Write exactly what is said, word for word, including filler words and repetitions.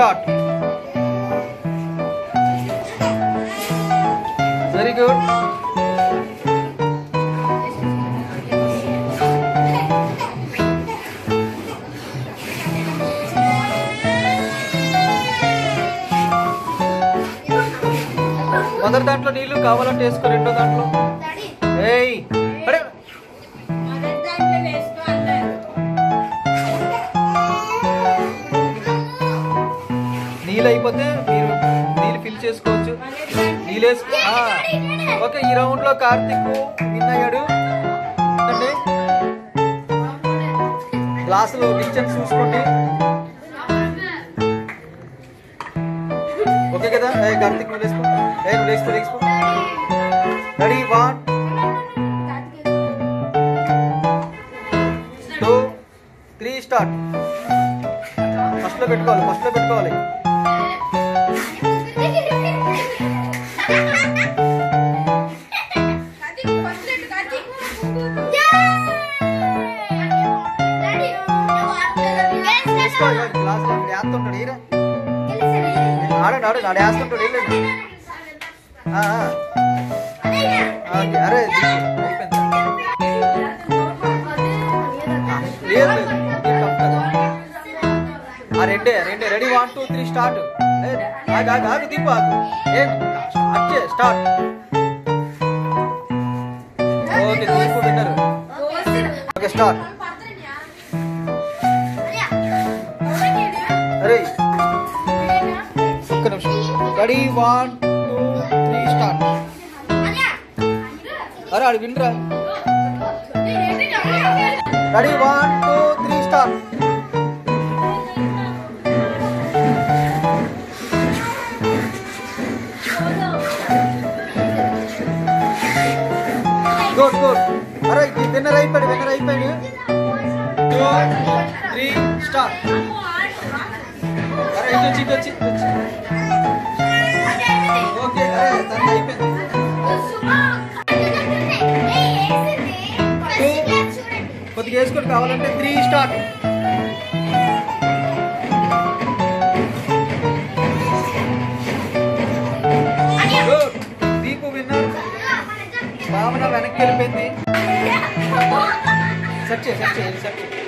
Start. Very good. మొదటి దాంట్లో నీళ్లు కావాలంటే వేసుకో, రెండో దాంట్లో ఏయ్ అడే నీళ్ళు అయిపోతే మీరు నీళ్ళు ఫిల్ చేసుకోవచ్చు. నీళ్ళు వేసుకో. ఓకే, ఈ రౌండ్ లో కార్తిక్ విన్ అయ్యాడు. అంటే గ్లాసులో డిస్టెన్స్ చూసుకోండి. ఓకే కదా? ఏ కార్తిక్ నువ్వు వేసుకో, ఏ నువ్వు వేసుకో వేసుకో. Ready, one two three start. First లో పెట్టుకోవాలి, ఫస్ట్ లో పెట్టుకోవాలి. గ్లాస్ వేస్తుంటాడు ఈరా, ఆడండి ఆడండి ఆడ వేస్తుంటాడు. వెళ్ళండి. అరే లేదు రెండే రెండే. Ready, one two three start. ఆగు దీపు ఆగు. అచ్చే start. Okay, Deepu winner. Okay start. అరే ఒక్క నిమిషం. Ready, one two three start. అరే ఆడు వినరా. Ready, one two three start. Good good. అరే విన్నర్ అయిపోయాడు, విన్నర్ అయిపోయాడు. Two three start. అరే ఇటు వచ్చి ఇటు వచ్చి ఇటు వచ్చి. ఓకే, అరే తను అయిపోయింది. కొద్దిగా వేసుకొని కావాలంటే three start. Good. Deepu winner. Bhavana వెనక్కి వెళ్ళిపోయింది. సెట్ చేయి సెట్ చేయి సెట్ చేయి.